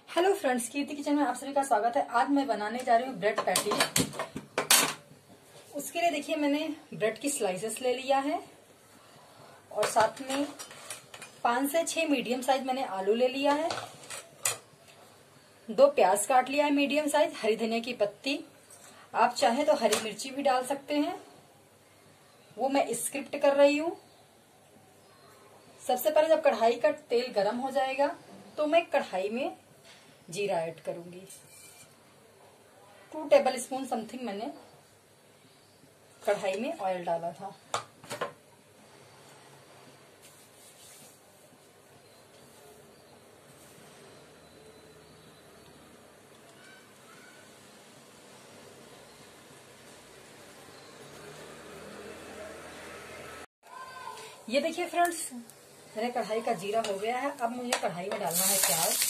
Hello friends, कीर्ति kitchen में आप सभी का स्वागत है। आज मैं बनाने जा रही हूँ ब्रेड पैटी। उसके लिए देखिए मैंने ब्रेड की स्लाइसेस ले लिया है और साथ में 5 से 6 मीडियम साइज मैंने आलू ले लिया है। 2 प्याज काट लिया है मीडियम साइज, हरी धनिया की पत्ती, आप चाहे तो हरी मिर्ची भी डाल सकते हैं, वो मैं स्क्रिप्ट कर रही हूँ। सबसे पहले जब कढ़ाई का तेल गर्म हो जाएगा तो मैं कढ़ाई में जीरा ऐड करूंगी। 2 टेबल स्पून समथिंग मैंने कढ़ाई में ऑयल डाला था। ये देखिए फ्रेंड्स, मेरे कढ़ाई का जीरा हो गया है। अब मुझे कढ़ाई में डालना है प्याज।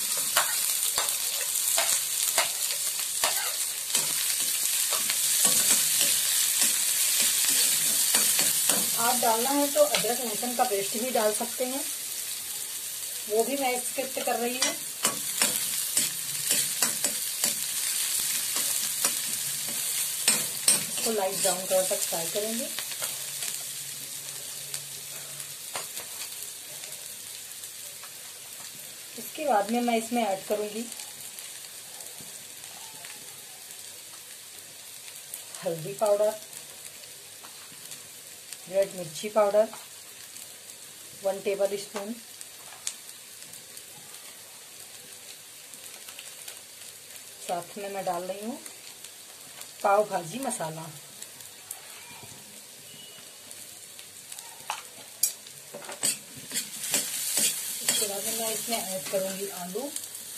आप डालना है तो अदरक लहसुन का पेस्ट भी डाल सकते हैं, वो भी मैं स्किप कर रही हूँ। इसको लाइट ब्राउन कलर तक फ्राई करेंगे। इसके बाद में मैं इसमें ऐड करूंगी हल्दी पाउडर, रेड मिर्ची पाउडर 1 टेबल स्पून, साथ में मैं डाल रही हूँ पाव भाजी मसाला। इसके बाद में मैं इसमें ऐड करूंगी आलू।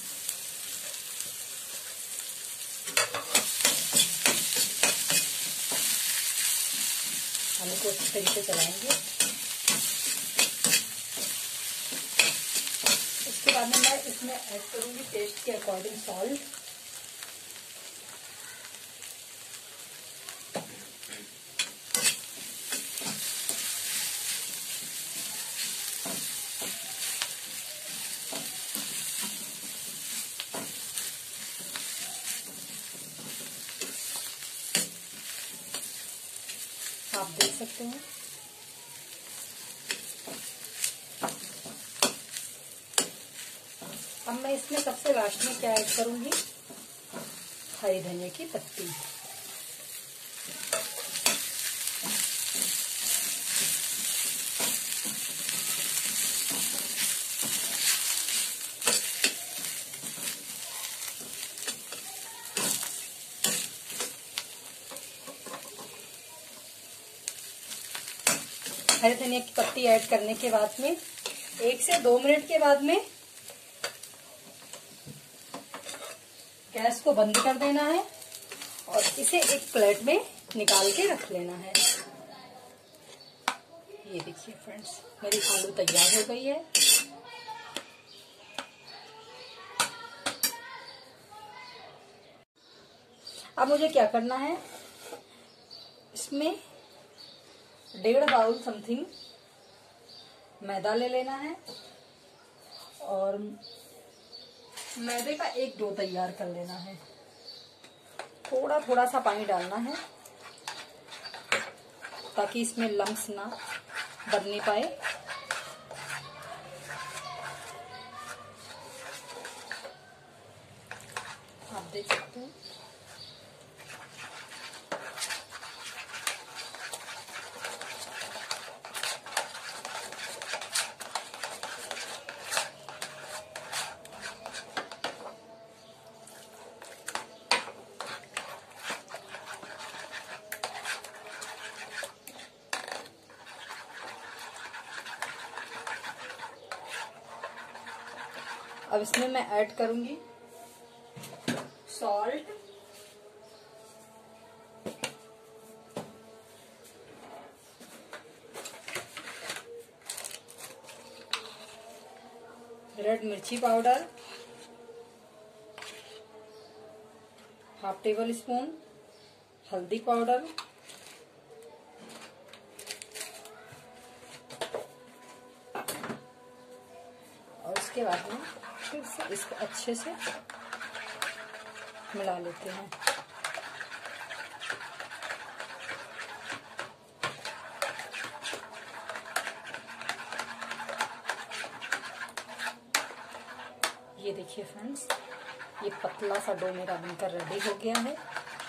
आलू को अच्छी तरीके से चलाएंगे। इसके बाद में मैं इसमें ऐड करूंगी टेस्ट के अकॉर्डिंग सॉल्ट। आप देख सकते हैं अब मैं इसमें सबसे लास्ट में क्या ऐड करूंगी, हरी धनिया की पत्ती। हरी धनिया की पत्ती ऐड करने के बाद में 1 से 2 मिनट के बाद में गैस को बंद कर देना है और इसे एक प्लेट में निकाल के रख लेना है। ये देखिए फ्रेंड्स, मेरी आलू तैयार हो गई है। अब मुझे क्या करना है, इसमें 1.5 बाउल समथिंग मैदा ले लेना है और मैदे का एक डो तैयार कर लेना है। थोड़ा थोड़ा सा पानी डालना है ताकि इसमें लम्स ना बनने पाए। आप देख सकते हैं अब इसमें मैं ऐड करूंगी सॉल्ट, रेड मिर्ची पाउडर 1/2 टेबल स्पून, हल्दी पाउडर, और उसके बाद में फिर से इसको अच्छे से मिला लेते हैं। ये देखिए फ्रेंड्स, ये पतला सा डो मेरा बनकर रेडी हो गया है।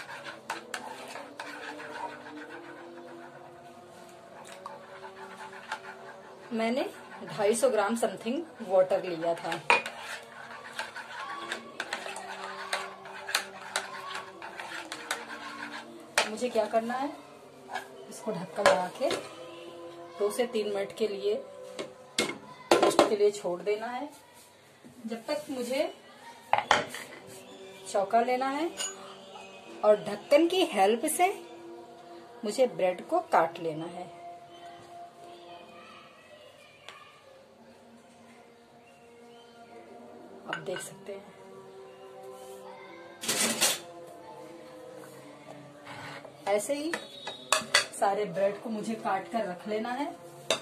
मैंने 250 ग्राम समथिंग वाटर लिया था। मुझे क्या करना है, इसको ढक्कन लगा के 2 से 3 मिनट के लिए रेस्ट के लिए छोड़ देना है, जब तक मुझे चौका लेना है और ढक्कन की हेल्प से मुझे ब्रेड को काट लेना है। आप देख सकते हैं ऐसे ही सारे ब्रेड को मुझे काट कर रख लेना है।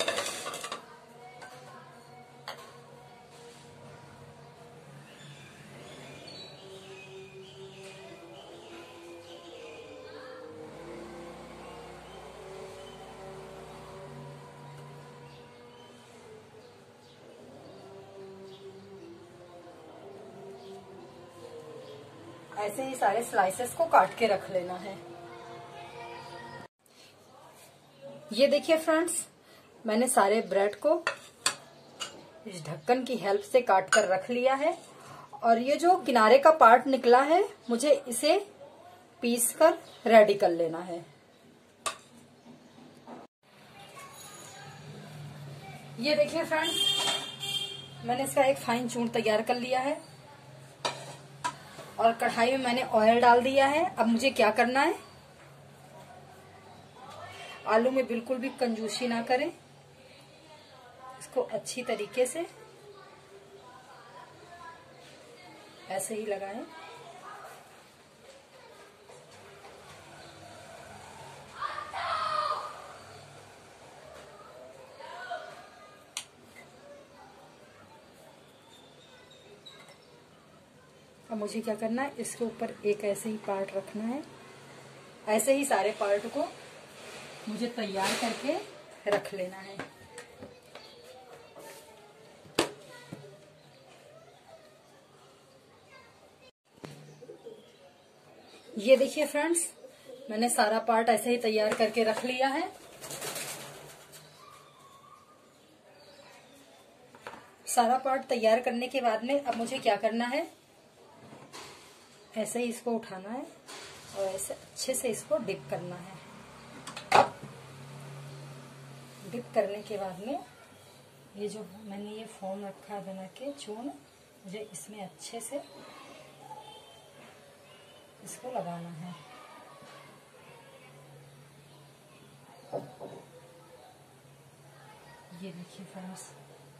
ऐसे ही सारे स्लाइसेस को काट के रख लेना है। ये देखिए फ्रेंड्स, मैंने सारे ब्रेड को इस ढक्कन की हेल्प से काट कर रख लिया है और ये जो किनारे का पार्ट निकला है मुझे इसे पीस कर रेडी कर लेना है। ये देखिए फ्रेंड्स, मैंने इसका एक फाइन चूर्ण तैयार कर लिया है और कढ़ाई में मैंने ऑयल डाल दिया है। अब मुझे क्या करना है, आलू में बिल्कुल भी कंजूसी ना करें, इसको अच्छी तरीके से ऐसे ही लगाएं। अब मुझे क्या करना है, इसके ऊपर एक ऐसे ही पार्ट रखना है। ऐसे ही सारे पार्ट को मुझे तैयार करके रख लेना है। ये देखिए फ्रेंड्स, मैंने सारा पार्ट ऐसे ही तैयार करके रख लिया है। सारा पार्ट तैयार करने के बाद में अब मुझे क्या करना है, ऐसे ही इसको उठाना है और ऐसे अच्छे से इसको डिप करना है। डिप करने के बाद में ये जो मैंने ये फोम रखा है बना के चूर्ण, मुझे इसमें अच्छे से इसको लगाना है। ये देखिए फ्रेंड्स,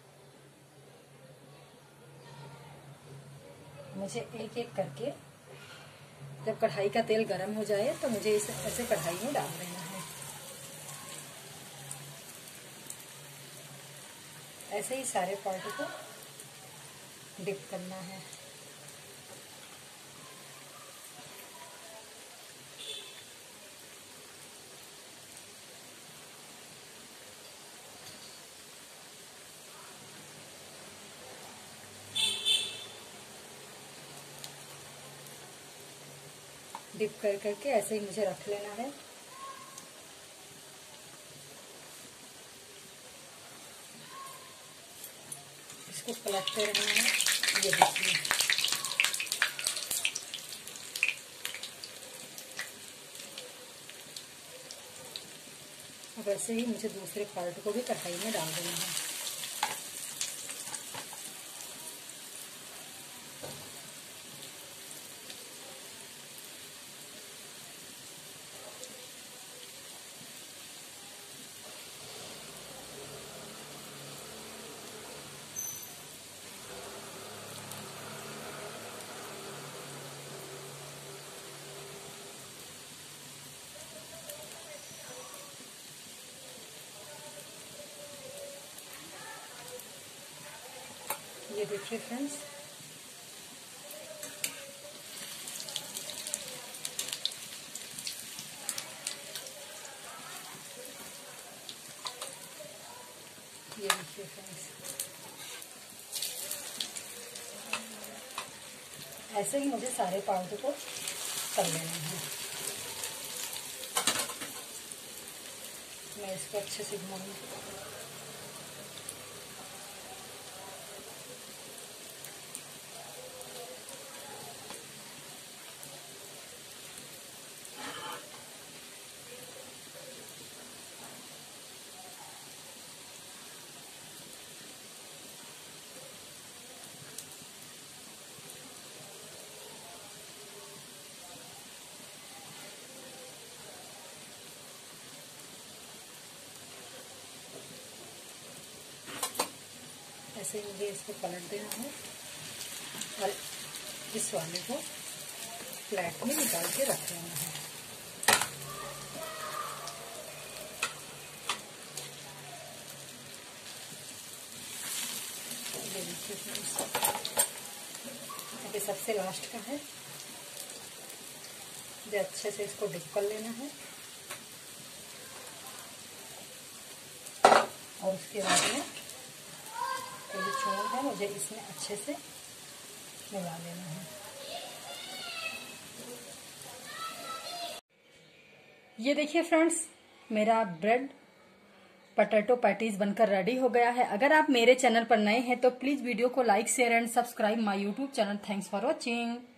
मुझे एक एक करके जब कढ़ाई का तेल गर्म हो जाए तो मुझे इसे ऐसे कढ़ाई में डाल देना है। ऐसे ही सारे पार्ट को डिप करना है। डिप कर करके ऐसे ही मुझे रख लेना है। इसको पलटते रहना है। ये देखिए, अब ऐसे ही मुझे दूसरे पार्ट को भी कढ़ाई में डाल देना है। ये देखिए फ्रेंड्स, फ्रेंड्स, ऐसे ही मुझे सारे पाउडर को कर लेना है। मैं इसको अच्छे से घुमाऊंगी। ऐसे मुझे इसको पलट देना है और इस वाले को प्लेट में निकाल के रख लेना है। ये देखिए फ्रेंड्स, अभी सबसे लास्ट का है, मुझे अच्छे से इसको डिप कर लेना है और उसके बाद में ये चूर्ण है मुझे इसमें अच्छे से मिला लेना है। ये देखिए फ्रेंड्स, मेरा ब्रेड पोटैटो पैटीज बनकर रेडी हो गया है। अगर आप मेरे चैनल पर नए हैं तो प्लीज वीडियो को like share and subscribe my YouTube channel. Thanks for watching.